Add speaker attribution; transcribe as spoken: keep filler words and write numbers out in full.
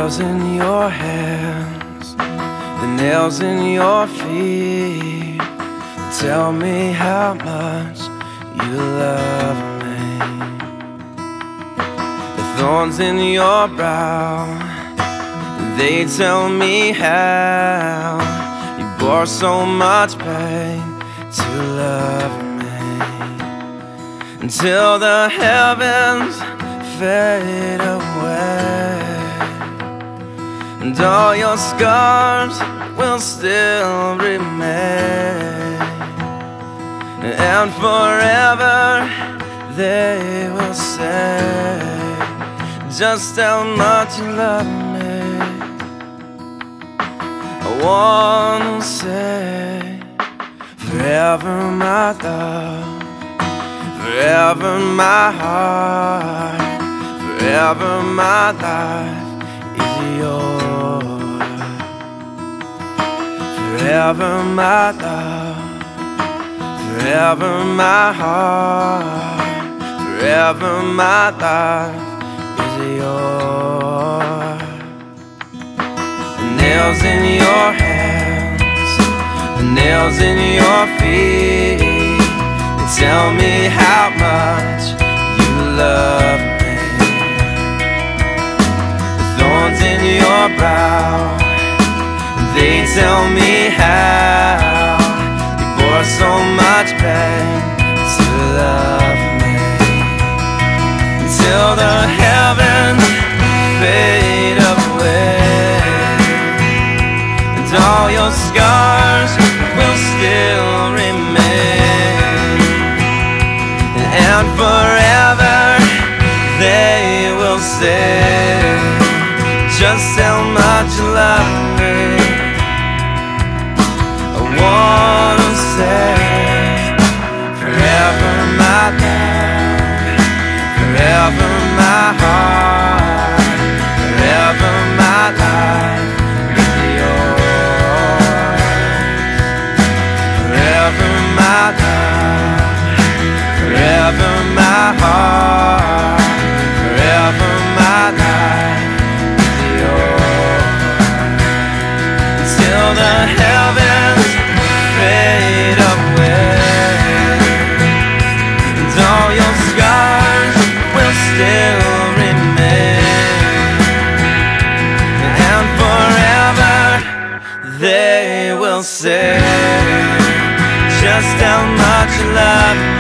Speaker 1: nails in your hands, the nails in your feet, tell me how much you love me. The thorns in your brow, they tell me how you bore so much pain to love me. Until the heavens fade away and all your scars will still remain, and forever they will say just how much you love me. I wanna say forever my love, forever my heart, forever my life is yours. Forever my love, forever my heart, forever my life is yours. The nails in your hands, the nails in your feet, they tell me how much you love me. The thorns in your brow, they tell me how you bore so much pain to love me. Until the heavens fade away and all your scars will still remain, and forever they will say just how much you love me. I wanna say forever my love, forever my heart, forever my life is yours. Forever my love, forever my heart, forever my life is yours. Until the heavens fade away and all your scars will still remain, and forever they will say just how much you love me.